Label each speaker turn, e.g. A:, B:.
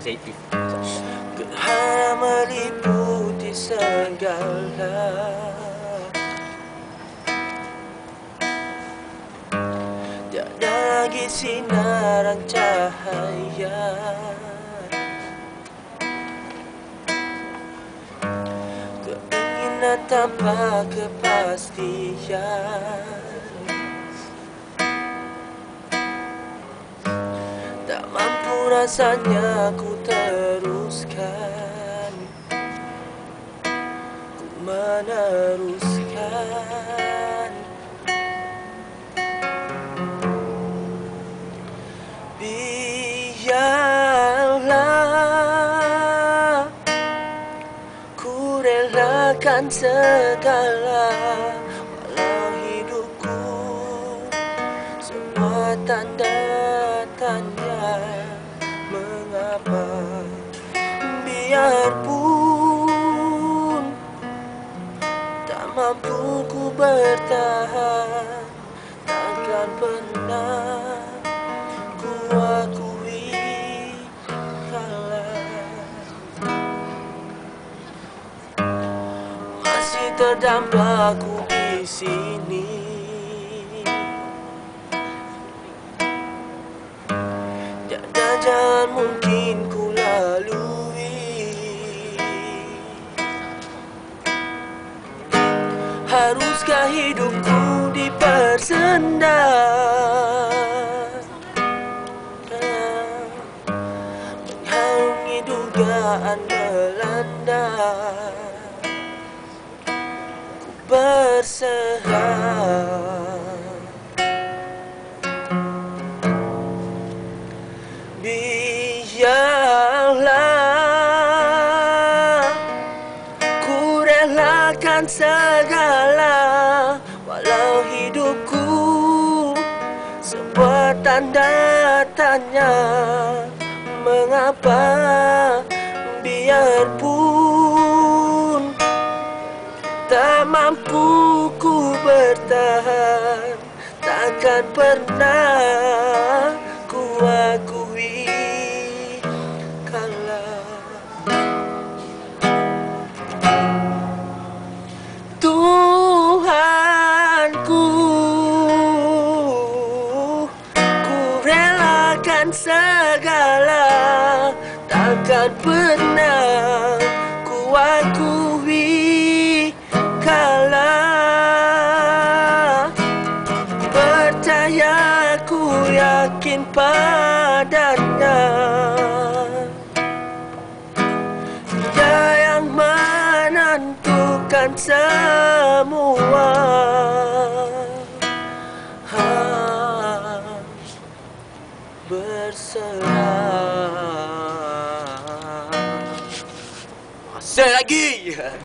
A: sensitif.
B: Gerhana meliputi segala, tiada lagi sinaran cahaya. Keinginan tanpa kepastian, tak mampu rasanya ku teruskan, ku meneruskan. Biarlah ku relakan segala, walau hidupku semua tanda tanya mengapa. Biarpun tak mampu ku bertahan, takkan pernah ku akui kalah. Masih terdampar ku di sini, tiada jalan mungkin ku lalui. Haruskah hidupku dipersendam, mengharungi dugaan melanda. Ku berserah. Biarlah ku relakan segala, walau hidupku sebuah tanda tanya mengapa. Biarpun tak mampu ku bertahan, takkan pernah ku akui kalah. Tuhanku, ku relakan segala, takkan pernah ku akui kalah. Percaya, ku yakin padanya, dia yang menentukan semua. Berserah. Masih lagi.